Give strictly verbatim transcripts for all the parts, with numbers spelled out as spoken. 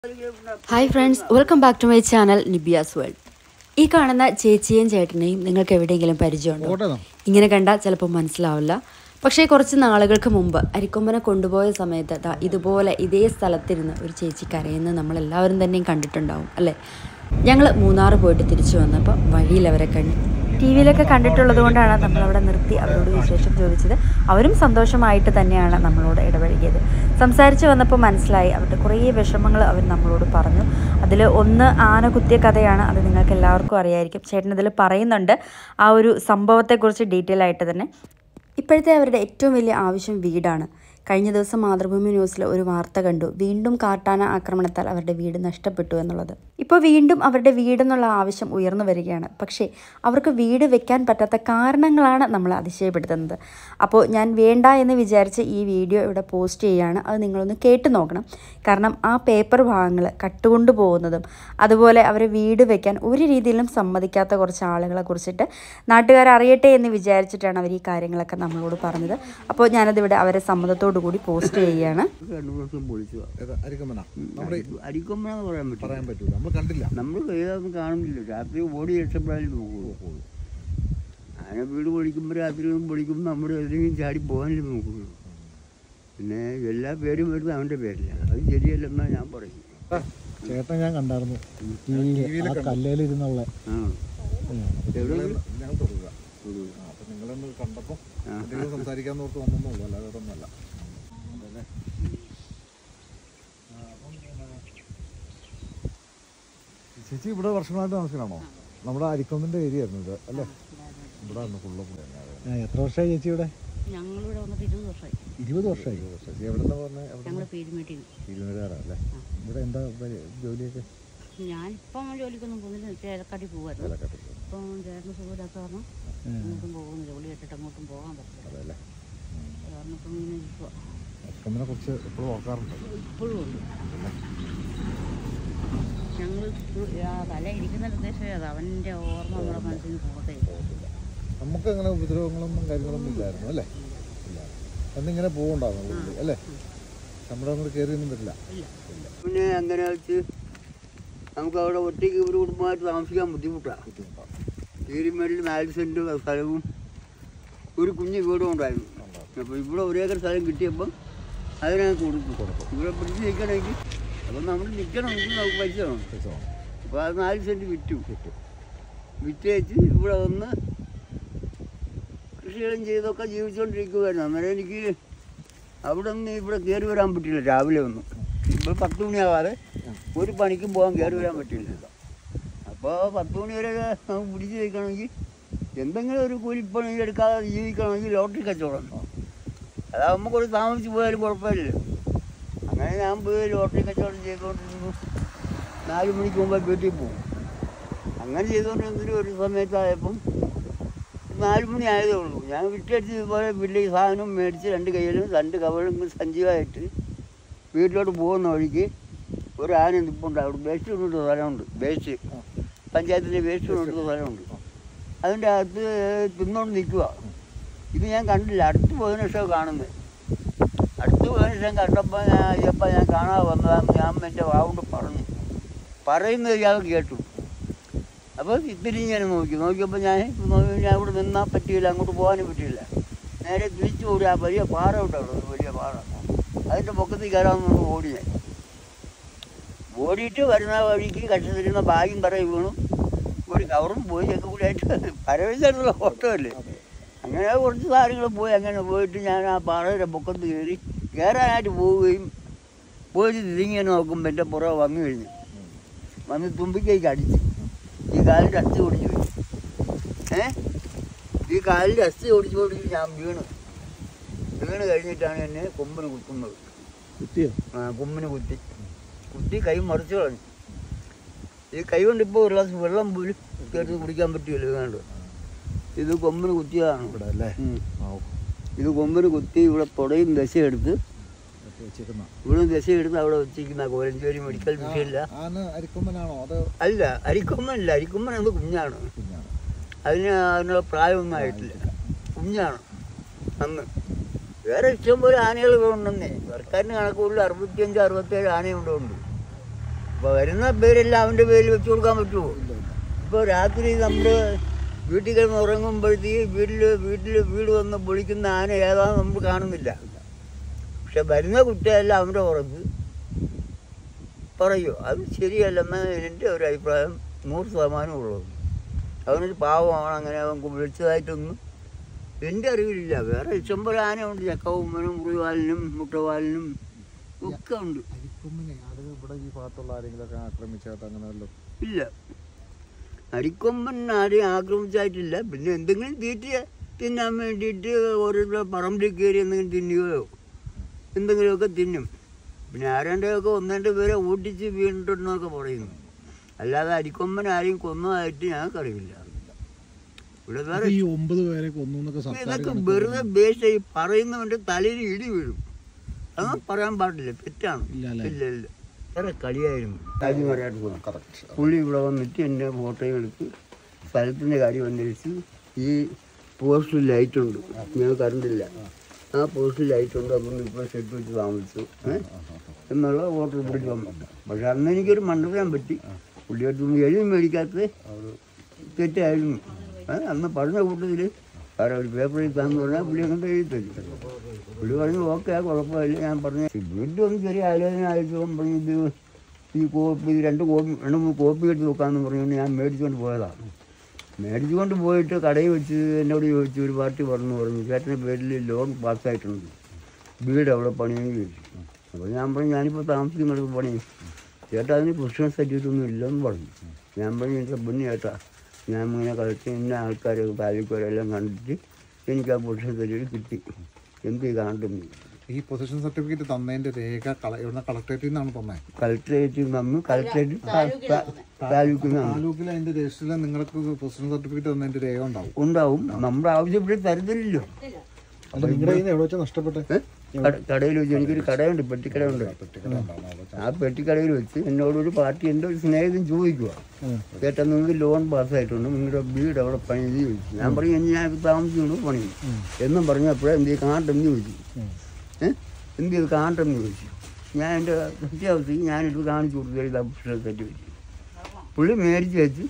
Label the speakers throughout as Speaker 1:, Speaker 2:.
Speaker 1: Hi friends, welcome back to my channel Nibia's World. ഈ കാണുന്ന ചേച്ചിയും ചേട്ടനെയും നിങ്ങൾക്ക് എവിടെയെങ്കിലും പരിചയമുണ്ടോ? ഇങ്ങനെ കണ്ടാൽ ചിലപ്പോൾ മനസ്സിലാവില്ല. പക്ഷേ കുറച്ച് നാളുകൾക്ക് മുമ്പ് അരിക്കൊമ്പനെ കൊണ്ടുപോയ സമയത്ത് ദാ ഇതുപോലെ ഇതേ സ്ഥലത്തിരുന്ന് ഒരു ചേച്ചി കരയുന്നത് നമ്മളെല്ലാവരും തന്നെയും കണ്ടിട്ടുണ്ടാവും അല്ലേ? ഞങ്ങൾ മൂന്നാർ പോയിട്ട് തിരിച്ചു വന്നപ്പോൾ വഴിയിൽ അവരെ കണ്ടു. ടി വിയിലൊക്കെ കണ്ടിട്ടുള്ളത് കൊണ്ടാണ് നമ്മളവിടെ നിർത്തി അവരോട് വിശേഷം ചോദിച്ചത്. അവരും സന്തോഷമായിട്ട് തന്നെയാണ് നമ്മളോട് ഇടപഴകിയത്. സംസാരിച്ച് വന്നപ്പോൾ മനസ്സിലായി അവരുടെ കുറേ വിഷമങ്ങൾ അവർ നമ്മളോട് പറഞ്ഞു. അതിൽ ഒന്ന് ആന കുത്തിയ കഥയാണ്. അത് നിങ്ങൾക്ക് എല്ലാവർക്കും അറിയായിരിക്കും. ചേട്ടൻ ഇതിൽ പറയുന്നുണ്ട് ആ ഒരു സംഭവത്തെക്കുറിച്ച് ഡീറ്റെയിൽ ആയിട്ട് തന്നെ. ഇപ്പോഴത്തെ അവരുടെ ഏറ്റവും വലിയ ആവശ്യം വീടാണ്. കഴിഞ്ഞ ദിവസം മാതൃഭൂമി ന്യൂസിൽ ഒരു വാർത്ത കണ്ടു, വീണ്ടും കാട്ടാന ആക്രമണത്താൽ അവരുടെ വീട് നഷ്ടപ്പെട്ടു എന്നുള്ളത്. ഇപ്പോൾ വീണ്ടും അവരുടെ വീടെന്നുള്ള ആവശ്യം ഉയർന്നു വരികയാണ്. പക്ഷേ അവർക്ക് വീട് വെക്കാൻ പറ്റാത്ത കാരണങ്ങളാണ് നമ്മൾ അതിശയപ്പെടുത്തുന്നത്. അപ്പോൾ ഞാൻ വേണ്ട എന്ന് വിചാരിച്ച് ഈ വീഡിയോ ഇവിടെ പോസ്റ്റ് ചെയ്യുകയാണ്. അത് നിങ്ങളൊന്ന് കേട്ടു നോക്കണം. കാരണം ആ പേപ്പർ ഭാഗങ്ങൾ കട്ടുകൊണ്ടു പോകുന്നതും അതുപോലെ അവരെ വീട് വെക്കാൻ ഒരു രീതിയിലും സമ്മതിക്കാത്ത കുറച്ച് ആളുകളെ കുറിച്ചിട്ട് നാട്ടുകാർ അറിയട്ടെ എന്ന് വിചാരിച്ചിട്ടാണ് അവർ ഈ കാര്യങ്ങളൊക്കെ നമ്മളോട് പറഞ്ഞത്. അപ്പോൾ ഞാനതിവിടെ അവരെ സമ്മതത്തോടു കൂടി പോസ്റ്റ് ചെയ്യുകയാണ്.
Speaker 2: പറയാൻ പറ്റൂല, നമ്മൾ കണ്ടില്ല,
Speaker 3: നമ്മൾ ഏതൊന്നും കാണുന്നില്ല. രാത്രി ഓടി രക്ഷപ്പെടാനും നോക്കുള്ളൂ. അങ്ങനെ വീട് പൊളിക്കുമ്പോൾ രാത്രി ഒന്നും പൊളിക്കുമ്പോൾ നമ്മുടെ എതിരെങ്കിലും ചാടി പോകാനല്ലേ നോക്കുള്ളൂ. പിന്നെ എല്ലാ പേരും വരുന്നത് അവൻ്റെ പേരില്ല. അത് ശരിയല്ലെന്നാണ് ഞാൻ പറയുന്നത്.
Speaker 2: ചേട്ടൻ ഞാൻ കണ്ടായിരുന്നു കല്ലേലിരുന്നുള്ള നിങ്ങളൊന്ന് കണ്ടപ്പോൾ സംസാരിക്കാന്ന് ഓർത്ത് വന്നോളൂ, അല്ലാതെ ഒന്നല്ല. ചേച്ചി ഇവിടെ വർഷങ്ങളായിട്ട് താമസിക്കണോ? നമ്മുടെ അരിക്കൊമ്പിന്റെ ഏരിയ ആയിരുന്നു ഇത് അല്ലേ? ഇവിടെ ഫുള്ള് എത്ര വർഷമായി ചേച്ചി ഇവിടെ?
Speaker 4: ഞങ്ങളിവിടെ വന്നിട്ട് ഇരുപത് വർഷമായി.
Speaker 2: ഇരുപത് വർഷമായി. ചേച്ചി എവിടെ നിന്ന് പറഞ്ഞത്?
Speaker 4: ഞങ്ങൾ പീരുമേട്ടിൽ.
Speaker 2: പീരുമേടാറല്ലേ? ഇവിടെ എന്താ ജോലിയൊക്കെ?
Speaker 4: ഞാനിപ്പം ജോലിക്കൊന്നും പോകുന്നില്ല, ചേലക്കാട്ടിൽ പോകുമായിരുന്നു. ഇപ്പം ചേട്ടന് സുഖമില്ലാത്ത കാരണം അങ്ങോട്ടും പോകുന്നില്ല. ജോലി കേട്ടിട്ട് അങ്ങോട്ടും പോകാൻ പറ്റില്ല.
Speaker 2: അതല്ലേ
Speaker 4: കാരണം ഇപ്പം ഇങ്ങനെ ഇരിക്കുക.
Speaker 2: അരിക്കൊമ്പിനെ കുറിച്ച് എപ്പോഴും ഓർക്കാറുണ്ട്?
Speaker 4: ഇപ്പോഴും ഉണ്ട്. ഞങ്ങൾ തല ഇരിക്കുന്ന ഉദ്ദേശം അത് അവൻ്റെ ഓർമ്മ നമ്മുടെ മനസ്സിന് പോകട്ടെ.
Speaker 2: നമുക്ക് അങ്ങനെ ഉപദ്രവങ്ങളൊന്നും കാര്യങ്ങളൊന്നും ഇല്ലായിരുന്നു അല്ലേ? ഇല്ല. എന്നിങ്ങനെ പോകണ്ടാകുന്നുള്ളൂ അല്ലേ? നമ്മുടെ അങ്ങോട്ട് കയറിയൊന്നും വരില്ല.
Speaker 3: പിന്നെ അങ്ങനെ വെച്ച് നമുക്ക് അവിടെ ഒറ്റയ്ക്ക് ഒരു കുടുംബമായിട്ട് താമസിക്കാൻ ബുദ്ധിമുട്ടാണ്.
Speaker 2: ബുദ്ധിമുട്ടാണ്.
Speaker 3: പീരുമേട്ടിൽ നാല് സെൻറ്റ് സ്ഥലവും ഒരു കുഞ്ഞു വീടും ഉണ്ടായിരുന്നു. അപ്പോൾ ഇവിടെ ഒരേക്കർ സ്ഥലം കിട്ടിയപ്പോൾ അതിനകത്ത് കൊടുക്കും കൊടുക്കും ഇവിടെ പിടിച്ച് നിൽക്കണമെങ്കിൽ അപ്പം നമ്മൾ നിൽക്കണമെങ്കിൽ നമുക്ക് പൈസ വേണം. അപ്പോൾ അത് നാല് സെൻറ്റ് വിറ്റു വിറ്റു വിറ്റ് വെച്ച് ഇവിടെ വന്ന് കൃഷികളും ചെയ്തൊക്കെ ജീവിച്ചുകൊണ്ടിരിക്കുമായിരുന്നു. അന്നേരം എനിക്ക് അവിടെ നിന്ന് ഇവിടെ കയറി വരാൻ പറ്റില്ല. രാവിലെ ഒന്നും ഇപ്പോൾ പത്ത് മണിയാകാതെ ഒരു പണിക്കും പോകാൻ കയറി വരാൻ പറ്റില്ല. അപ്പോൾ പത്ത് മണി വരെ നമുക്ക് പിടിച്ച് വയ്ക്കണമെങ്കിൽ എന്തെങ്കിലും ഒരു കൂലിപ്പണി എടുക്കാതെ ജീവിക്കണമെങ്കിൽ ലോട്ടറി കച്ചവടം. അതാകുമ്പോൾ കുറച്ച് താമസിച്ച് പോയാലും കുഴപ്പമില്ലല്ലോ. അങ്ങനെ ഞാൻ പോയി ലോട്ടറി കച്ചവടം ചെയ്തുകൊണ്ടിരുന്നു. നാല് മണിക്ക് മുമ്പ് വീട്ടിൽ പോകും. അങ്ങനെ ചെയ്തുകൊണ്ടിരുന്നൊരു ഒരു സമയത്തായപ്പം നാല് മണി ആയതേ ഉള്ളൂ. ഞാൻ വിട്ടടിച്ച് ഇതുപോലെ വലിയ സാധനം മേടിച്ച് രണ്ട് കയ്യിലും രണ്ട് കവളും സഞ്ചിയായിട്ട് വീട്ടിലോട്ട് പോകുന്ന വഴിക്ക് ഒരു ആന നിൽപ്പുണ്ട്. അവിടെ വേസ്റ്റ് കൊണ്ടിട്ട് സ്ഥലമുണ്ട്. വേസ്റ്റ് പഞ്ചായത്തിൻ്റെ വേസ്റ്റ് കൊണ്ടിട്ട് സ്ഥലമുണ്ട്. അതിൻ്റെ അകത്ത് തിന്നുകൊണ്ട് നിൽക്കുക. ഇത് ഞാൻ കണ്ടില്ല. അടുത്ത് പോയതിനു ശേഷം കാണുന്നത്. അടുത്ത് പോയതിനു ശേഷം കണ്ടപ്പോൾ ഞാൻ ഇപ്പം ഞാൻ കാണാതെ വന്നതാന്ന് ഞാൻ എൻ്റെ വാവുകൊണ്ട് പറഞ്ഞു. പറയുന്നത് ഇയാൾ കേട്ടു. അപ്പോൾ ഇത്തിരി ഞാൻ നോക്കി നോക്കിയപ്പോൾ ഞാൻ ഞാൻ ഇവിടെ നിന്നാൽ പറ്റിയില്ല, അങ്ങോട്ട് പോകാനും പറ്റിയില്ല. നേരെ തിരിച്ചു ഓടി. ആ വലിയ പാറ ഉണ്ട് അവിടെ, വലിയ പാറ. അതിൻ്റെ പൊക്കത്തിൽ കയറാമെന്ന് ഓടി. ഞാൻ ഓടിയിട്ട് വരുന്ന വഴിക്ക് കഷ്ടത്തിരുന്ന ബാഗും പറയും വീണു. ഒരു കവറും പോയി ഒക്കെ കൂടി ആയിട്ട് പരവശായിട്ടുള്ള ഫോട്ടോ അല്ലേ. അങ്ങനെ കുറച്ച് സാധനങ്ങൾ പോയി. അങ്ങനെ പോയിട്ട് ഞാൻ ആ പാറയുടെ പൊക്കത്ത് കയറി കയറാനായിട്ട് പോവുകയും പോയിട്ട് തിരിങ്ങനെ നോക്കുമ്പോൾ എൻ്റെ പുറകെ വന്നു കഴിഞ്ഞു. വന്ന് തുമ്പിക്കേക്ക് അടിച്ച് ഈ കാലിൻ്റെ അസ്ഥി ഓടിച്ചു പോയി. ഏ ഈ കാലിൻ്റെ അസ്ഥി ഓടിച്ചു ഓടിച്ച് ഞാൻ വീണു. വീണ് കഴിഞ്ഞിട്ടാണ് എന്നെ കൊമ്പിന് കുത്തുന്നത്.
Speaker 2: കുത്തിയോ?
Speaker 3: ആ കൊമ്പിന് കുത്തി കുത്തി കൈ മറിച്ച് കളഞ്ഞു. ഈ കൈ കൊണ്ട് ഇപ്പോൾ ഒരു ഗ്ലാസ് വെള്ളം പോലും ചേർത്ത് കുടിക്കാൻ പറ്റുമല്ലോ. വേണ്ട, ഇത് കൊമ്പിന് കുത്തിയതാണ്
Speaker 2: ഇവിടെ അല്ലേ?
Speaker 3: ഇത് കൊമ്പിന് കുത്തി ഇവിടെ തുടയും ദശയെടുത്ത് ഇവിടെ ദശയെടുത്ത് അവിടെ വെച്ചിരിക്കുന്ന കോലഞ്ചേരി മെഡിക്കൽ വിഷയമില്ല. അല്ല, അരിക്കൊമ്പനല്ല. അരിക്കൊമ്പൻ അത് കുഞ്ഞാണ്. അതിന് അതിനുള്ള പ്രായമൊന്നും ആയിട്ടില്ല. കുഞ്ഞാണ് അന്ന്. വേറെ ഇഷ്ടംപോലെ ആനകൾ ഇവിടെ ഉണ്ടെന്നേ. സർക്കാരിന് കണക്കുള്ള അറുപത്തിയഞ്ച് അറുപത്തേഴ് ആനയുണ്ട് ഉണ്ട്. അപ്പോൾ വരുന്ന പേരെല്ലാം അവൻ്റെ പേരിൽ വെച്ച് കൊടുക്കാൻ പറ്റുമോ? ഇപ്പോൾ രാത്രി നമ്മൾ വീട്ടിൽ കിടന്ന് ഉറങ്ങുമ്പോഴത്തേക്ക് വീട്ടിൽ വീട്ടിൽ വീട് വന്ന് പൊളിക്കുന്ന ആന ഏതാണെന്ന് നമ്മൾ കാണുന്നില്ല. പക്ഷെ വരുന്ന കുട്ടിയെല്ലാം അവൻ്റെ ഉറപ്പ് പറയൂ. അത് ശരിയല്ലെന്ന് എൻ്റെ ഒരു അഭിപ്രായം നൂറ് ശതമാനം ഉള്ളത്. അവനൊരു പാവമാണ്, അങ്ങനെ അവൻ വിളിച്ചതായിട്ടൊന്നും എൻ്റെ അറിവിലില്ല. വേറെ ഇഷ്ടംപോലെ ആനയുണ്ട്, ചക്കവുമ്മനും മുറിവാലിനും മുട്ടവാലിനും ഒക്കെ ഉണ്ട്. ഇല്ല, അരിക്കൊമ്പൻ ആരെയും ആക്രമിച്ചായിട്ടില്ല. പിന്നെ എന്തെങ്കിലും തീറ്റ തിന്നാൻ വേണ്ടിയിട്ട് ഓരോരുത്തർ പറമ്പിൽ കയറി എന്തെങ്കിലും തിന്നുകയോ എന്തെങ്കിലുമൊക്കെ തിന്നും. പിന്നെ ആരാണ്ടൊക്കെ ഒന്നെൻ്റെ പേരെ ഓട്ടിച്ച് വീണിട്ടുണ്ടെന്നൊക്കെ പറയുന്നു. അല്ലാതെ അരിക്കൊമ്പൻ ആരെയും കൊന്നതായിട്ട് ഞങ്ങൾക്കറിയില്ല. ഇവിടെ വേറെ ഇതൊക്കെ വെറുതെ ബേസ് ഈ പറയുന്നവൻ്റെ തലയിൽ ഇടി വീഴും. അതൊന്നും പറയാൻ പാടില്ല, തെറ്റാണ്. ഇല്ല ഇല്ല വേറെ കളിയായിരുന്നു. രാജ്യമറിയാട്ട് പോകാം. പുള്ളി ഇവിടെ വന്നിട്ട് എൻ്റെ ഫോട്ടോയും എടുത്ത് സ്ഥലത്തിൻ്റെ കാര്യം അന്വേഷിച്ച് ഈ പോസ്റ്റിൽ ലൈറ്റുണ്ട്, ഞങ്ങൾ കറണ്ടില്ല, ആ പോസ്റ്റിൽ ലൈറ്റുണ്ട്, അപ്പം ഇപ്പോൾ ഷെഡ് വെച്ച് താമസിച്ചു എന്നുള്ള ഫോട്ടോ പിടിച്ച് വന്നു. പക്ഷെ അന്ന് എനിക്കൊരു മണ്ടപറയാൻ പറ്റി. പുള്ളിയെടുത്ത് എഴുതി മേടിക്കാത്തത് തെറ്റായിരുന്നു. അന്ന് പറഞ്ഞ കൂട്ടത്തിൽ വേറെ ഒരു പേപ്പർ എഴുതാന്ന് പറഞ്ഞാൽ പുള്ളി അങ്ങോട്ട് എഴുതി തരും. പുള്ളി പറഞ്ഞു ഓക്കെ, കുഴപ്പമില്ല. ഞാൻ പറഞ്ഞു വീട്ടിൽ ഒന്ന് ചെറിയ ആലോചന ആയിരിക്കും. പറഞ്ഞു ഇത് ഈ കോപ്പി രണ്ട് കോപ്പി രണ്ട് മൂന്ന് കോപ്പി എടുത്ത് നോക്കാമെന്ന് പറഞ്ഞുകൊണ്ട് ഞാൻ മേടിച്ചുകൊണ്ട് പോയതാണ്. മേടിച്ചുകൊണ്ട് പോയിട്ട് കടയിൽ വെച്ച് എന്നോട് ചോദിച്ചു, ഒരു പാർട്ടി പറഞ്ഞു പറഞ്ഞു ചേട്ടൻ്റെ പേരിൽ ലോൺ പാസ്സായിട്ടുണ്ട്, വീട് അവിടെ പണിയെന്ന് ചോദിച്ചു. അപ്പോൾ ഞാൻ പറഞ്ഞു ഞാനിപ്പോൾ താമസിക്കുന്നിടത്ത് പണി, ചേട്ടാ അതിന് പ്രശ്നം സർട്ടിഫിക്കറ്റൊന്നും ഇല്ലെന്ന് പറഞ്ഞു. ഞാൻ പറഞ്ഞു എനിക്ക് പൊന്നു ചേട്ടാ, ഞാൻ ഇങ്ങനെ കളിച്ച് ഇന്ന ആൾക്കാരെ താലൂക്കുകാരെല്ലാം കണ്ടിട്ട് എനിക്ക് ആ പൊസിഷൻ സർട്ടിഫിക്കറ്റ് കിട്ടി, എന്ത് കാണുന്നു.
Speaker 2: ഈ പൊസിഷൻ സർട്ടിഫിക്കറ്റ് തന്നതിൻ്റെ രേഖ കളക്ടറേറ്റിൽ നിന്നാണ് തന്നത്?
Speaker 3: കളക്ടറേറ്റിൽ നിന്ന് കളക്ടറേറ്റ് താലൂക്കിൽ നിന്ന്.
Speaker 2: താലൂക്കിൽ അതിൻ്റെ രജിസ്റ്ററിൽ നിങ്ങൾക്ക് പൊസിഷൻ സർട്ടിഫിക്കറ്റ് തന്നതിൻ്റെ രേഖ ഉണ്ടാവും
Speaker 3: ഉണ്ടാവും നമ്മുടെ ആവശ്യപ്പെട്ട് തരുന്നില്ലല്ലോ.
Speaker 2: നിങ്ങളുടെ എവിടെ വെച്ചാൽ നഷ്ടപ്പെട്ടെ?
Speaker 3: കടയിൽ വെച്ച് എനിക്കൊരു കടയുണ്ട്, പെട്ടിക്കടയുണ്ട്. ആ പെട്ടിക്കടയിൽ വെച്ച് എന്നോടൊരു പാർട്ടി എൻ്റെ ഒരു സ്നേഹിതം ചോദിക്കുക, ചേട്ടാ നിങ്ങൾക്ക് ലോൺ പാസ്സായിട്ടുണ്ട്, നിങ്ങളുടെ വീട് അവിടെ പണി ചോദിച്ചു. ഞാൻ പറയും ഇനി ഞാൻ താമസിക്കുന്നു പണി എന്നും പറഞ്ഞപ്പോഴേ എന്ത് കാട്ടെന്ന് ചോദിച്ചു. ഏഹ് എന്ത് ചെയ്ത് കാട്ടെന്ന് ചോദിച്ചു. ഞാൻ എൻ്റെ സത്യാവസ്ഥയ്ക്ക് ഞാനിത് കാണിച്ചു കൊടുത്തു, ഇതാ സർട്ടിഫിക്കറ്റ് വെച്ചു. പുള്ളി മേടിച്ച് വെച്ച്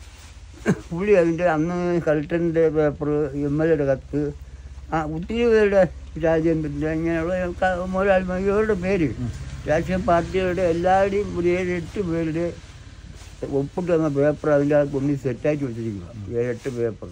Speaker 3: പുള്ളി അതിൻ്റെ അന്ന് കളക്ടറിൻ്റെ പേപ്പർ, എം എൽ എയുടെ കത്ത്, ആ ഒത്തിരി പേരുടെ രാജേന്ദ്രൻ്റെ ഇങ്ങനെയുള്ള മുതലാളിമാരുടെ പേര്, രാഷ്ട്രീയ പാർട്ടികളുടെ എല്ലാവരുടെയും ഒരു ഏഴെട്ട് പേരുടെ ഒപ്പിട്ട് തന്ന പേപ്പർ അതിൻ്റെ അകത്ത് കൊണ്ട് സെറ്റായിട്ട് വെച്ചിരിക്കുക, ഏഴെട്ട് പേപ്പർ.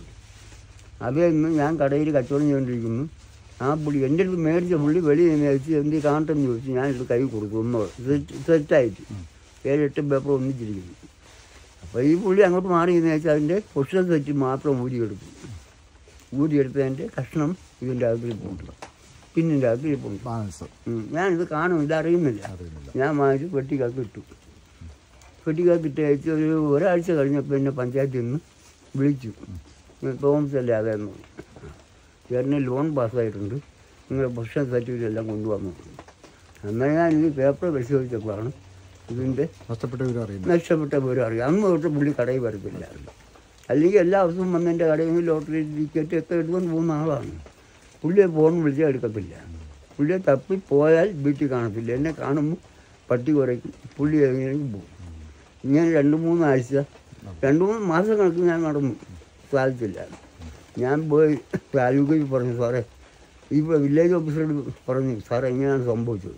Speaker 3: അതേ ഇന്ന് ഞാൻ കടയിൽ കച്ചവടം ചെയ്തുകൊണ്ടിരിക്കുന്നു. ആ പുള്ളി എൻ്റെ അടുത്ത് മേടിച്ച പുള്ളി വെളിയിൽ നിന്ന് വെച്ച് എന്ത് കാണട്ടെന്ന് ചോദിച്ചു. ഞാനിത് കൈ കൊടുത്തു, ഒന്ന് സെറ്റായിട്ട് ഏഴെട്ട് പേപ്പർ ഒന്നിച്ചിരിക്കുന്നു. അപ്പോൾ ഈ പുള്ളി അങ്ങോട്ട് മാറി എന്ന് വെച്ചാൽ അതിൻ്റെ പൊസിഷൻ സെറ്റ് മാത്രം ഊരിയെടുക്കും. ഊരിയെടുത്തതിൻ്റെ കഷ്ണം ഇതിൻ്റെ അകത്തിൽ പോണ്ട്, പിന്നിൻ്റെ അകത്തിൽ പോണ്ട്. ഞാനിത് കാണും, ഇതറിയുന്നില്ല. ഞാൻ വാങ്ങിച്ച് പെട്ടിക്കകത്ത് ഇട്ടു. പെട്ടിക്കകത്ത് ഇട്ട് അയച്ച് ഒരു ഒരാഴ്ച കഴിഞ്ഞപ്പോൾ എന്നെ പഞ്ചായത്തിൽ നിന്ന് വിളിച്ചു. തോമസ് അല്ലേ അതെന്ന് പറഞ്ഞു, ചേട്ടന് ലോൺ പാസ്സായിട്ടുണ്ട്, നിങ്ങളുടെ പൊസിഷൻ സർട്ടിഫിക്കറ്റ് എല്ലാം കൊണ്ടുവന്നു. അങ്ങനെ ഞാൻ ഈ പേപ്പർ പരിശോധിച്ചപ്പോഴാണ് ഇതിൻ്റെ
Speaker 2: നഷ്ടപ്പെട്ട വിവരം അറിയാം
Speaker 3: നഷ്ടപ്പെട്ട വിവരം അറിയാം. അന്ന് തൊട്ട് പുള്ളി കടയിൽ വരത്തില്ല. അല്ലെങ്കിൽ എല്ലാ ദിവസവും വന്ന് എൻ്റെ കടയിൽ നിന്ന് ലോട്ടറി ടിക്കറ്റ് ഒക്കെ എടുത്തുകൊണ്ട് പോകുന്ന ആളാണ്. പുള്ളിയെ ഫോൺ വിളിച്ചാൽ എടുക്കത്തില്ല. പുള്ളിയെ തപ്പി പോയാൽ വീട്ടിൽ കാണത്തില്ല. എന്നെ കാണുമ്പോൾ പട്ടി കുറയ്ക്കും, പുള്ളി എങ്ങനെയും പോകും. ഇങ്ങനെ രണ്ട് മൂന്നാഴ്ച രണ്ട് മൂന്ന് മാസം കണക്ക് ഞാൻ നടന്നു, സാധിച്ചില്ല. ഞാൻ പോയി താലൂക്കിൽ പറഞ്ഞു, സാറേ ഇപ്പോൾ വില്ലേജ് ഓഫീസറോട് പറഞ്ഞു, സാറേ ഇങ്ങനെയാണ് സംഭവിച്ചത്.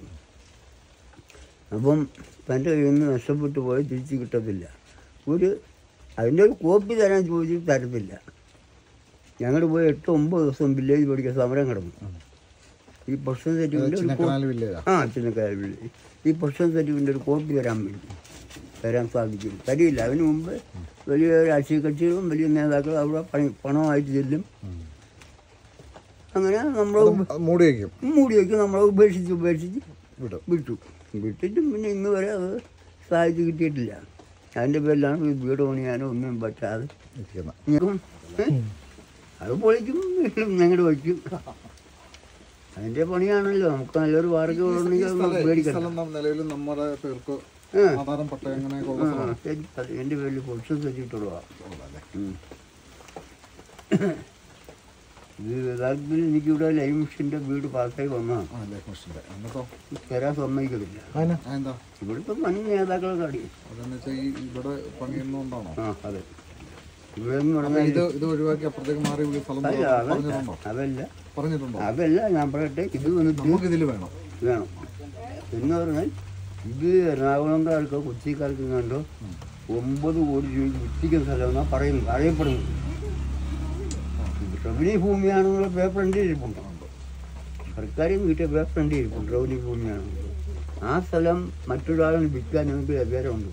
Speaker 3: അപ്പം തൻ്റെ കയ്യിൽ നിന്ന് നഷ്ടപ്പെട്ടു പോയി തിരിച്ച് കിട്ടത്തില്ല. ഒരു അതിൻ്റെ ഒരു കോപ്പി തരാൻ ചോദിച്ചിട്ട് തരത്തില്ല. ഞങ്ങൾ പോയി എട്ട് ഒമ്പത് ദിവസം വില്ലേജ് പഠിക്കാൻ സമരം കിടന്നു. ഈ പൊസിഷൻ സർട്ടിഫിക്കറ്റ് ആ ചിന്നക്കായൽ വില്ലേജ് ഈ പൊസിഷൻ സർട്ടിഫിക്കറ്റിൻ്റെ ഒരു കോപ്പി തരാൻ വേണ്ടി തരാൻ സാധിക്കും, തരില്ല. അതിന് മുമ്പ് വലിയ രാഷ്ട്രീയ കക്ഷികളും വലിയ നേതാക്കളും അവിടെ പണി പണമായിട്ട് ചെല്ലും. അങ്ങനെ നമ്മൾ
Speaker 2: മൂടി വയ്ക്കും
Speaker 3: മൂടി വയ്ക്കും നമ്മളെ ഉപേക്ഷിച്ച് ഉപേക്ഷിച്ച് വിട്ടു വിട്ടു വിട്ടിട്ടും പിന്നെ ഇന്ന് വരെ അത് സാധിച്ചു കിട്ടിയിട്ടില്ല. അതിൻ്റെ പേരിലാണ് വീട് പണിയാനോ ഒന്നും പറ്റാതെ അത് പൊളിക്കും, വീണ്ടും ഞങ്ങൾ വയ്ക്കും. അതിൻ്റെ പണിയാണല്ലോ. നമുക്ക് നല്ലൊരു വാർത്തകളുണ്ടെങ്കിൽ മേടിക്കണം. എൻ്റെ പേരിൽ പൊളിച്ചു തെറ്റിട്ടുള്ളതാണ്. ഇത് യഥാർത്ഥത്തിൽ എനിക്കിവിടെ ലൈഫ് മിഷൻ്റെ വീട് പാസ്സായി വന്നതാണ്.
Speaker 2: ആ ലൈഫ് മിഷൻ്റെ എന്നിട്ടോ
Speaker 3: തരാൻ സമ്മതിക്കത്തില്ല.
Speaker 2: എന്താ
Speaker 3: ഇവിടുത്തെ പണി നേതാക്കളൊക്കെ അടി.
Speaker 2: അതെന്ന് വെച്ചാൽ ഈ ഇവിടെ പണിയുന്നതുകൊണ്ടാണോ?
Speaker 3: ആ അതെ. ഇവിടെ എന്ന് പറഞ്ഞാൽ
Speaker 2: ഇത് ഇത് ഒഴിവാക്കി അപ്പുറത്തേക്ക് മാറി സ്ഥലം പറഞ്ഞിട്ടുണ്ടോ?
Speaker 3: അതല്ല
Speaker 2: പറഞ്ഞിട്ടുണ്ടോ?
Speaker 3: അതല്ല ഞാൻ പറയട്ടെ, ഇത് വന്നിട്ട്
Speaker 2: നമുക്ക് ഇതിൽ വേണം
Speaker 3: വേണം എന്ന് പറഞ്ഞാൽ ഇത് എറണാകുളംകാർക്ക് കൊച്ചിക്കാർക്ക് കണ്ടോ ഒമ്പത് കോടി രൂപയ്ക്ക് വിറ്റിക്കുന്ന സ്ഥലമെന്നാണ് പറയുന്നത്, അറിയപ്പെടുന്നത്. റവന്യൂ ഭൂമിയാണെന്നുള്ള പേപ്പർ എൻ്റെ ഇരിപ്പുണ്ട്, സർക്കാരും വീട്ടിൽ പേപ്പർ എൻ്റെ ഇരിപ്പുണ്ട്. റവന്യൂ ഭൂമിയാണെന്നുള്ളത് ആ സ്ഥലം മറ്റൊരാളിന് വിൽക്കാൻ ഞങ്ങൾക്ക് അധികാരമുണ്ട്.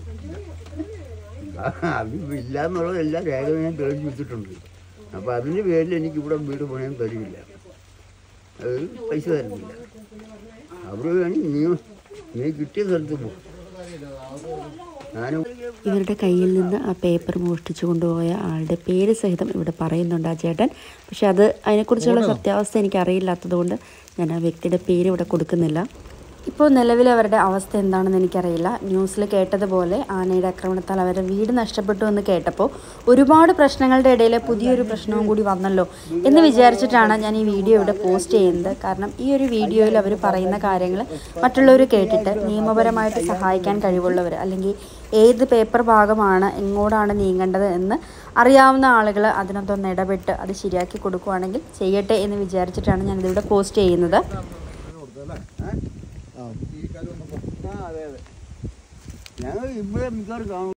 Speaker 3: അത് ഇല്ല എന്നുള്ളത് എല്ലാ രേഖയും ഞാൻ തെളിഞ്ഞു വെച്ചിട്ടുണ്ട്. അപ്പോൾ അതിൻ്റെ പേരിൽ എനിക്കിവിടെ വീട് പണിയാൻ തരില്ല, അത് പൈസ തരുന്നില്ല. അവിടെ വേണമെങ്കിൽ നീ നീ കിട്ടിയ സ്ഥലത്ത് പോകും. ഞാനും
Speaker 1: ഇവരുടെ കയ്യിൽ നിന്ന് ആ പേപ്പർ മോഷ്ടിച്ചു കൊണ്ടുപോയ ആളുടെ പേര് സഹിതം ഇവിടെ പറയുന്നുണ്ട് ആ ചേട്ടൻ. പക്ഷെ അത് അതിനെക്കുറിച്ചുള്ള സത്യാവസ്ഥ എനിക്കറിയില്ലാത്തത് കൊണ്ട് ഞാൻ ആ വ്യക്തിയുടെ പേര് ഇവിടെ കൊടുക്കുന്നില്ല. ഇപ്പോൾ നിലവിൽ അവരുടെ അവസ്ഥ എന്താണെന്ന് എനിക്കറിയില്ല. ന്യൂസിൽ കേട്ടതുപോലെ ആനയുടെ ആക്രമണത്താൽ അവരുടെ വീട് നഷ്ടപ്പെട്ടു എന്ന് കേട്ടപ്പോൾ ഒരുപാട് പ്രശ്നങ്ങളുടെ ഇടയിൽ പുതിയൊരു പ്രശ്നവും കൂടി വന്നല്ലോ എന്ന് വിചാരിച്ചിട്ടാണ് ഞാൻ ഈ വീഡിയോ ഇവിടെ പോസ്റ്റ് ചെയ്യുന്നത്. കാരണം ഈ ഒരു വീഡിയോയിൽ അവർ പറയുന്ന കാര്യങ്ങൾ മറ്റുള്ളവർ കേട്ടിട്ട് നിയമപരമായിട്ട് സഹായിക്കാൻ കഴിവുള്ളവർ, അല്ലെങ്കിൽ ഏത് പേപ്പർ ഭാഗമാണ് എങ്ങോട്ടാണ് നീങ്ങേണ്ടത് എന്ന് അറിയാവുന്ന ആളുകൾ അതിനകത്തൊന്ന് ഇടപെട്ട് അത് ശരിയാക്കി കൊടുക്കുകയാണെങ്കിൽ ചെയ്യട്ടെ എന്ന് വിചാരിച്ചിട്ടാണ് ഞാനിതിവിടെ പോസ്റ്റ് ചെയ്യുന്നത്.
Speaker 3: അതെ അതെ ഞങ്ങൾ ഇവിടെ മിക്കവാറും കാണും.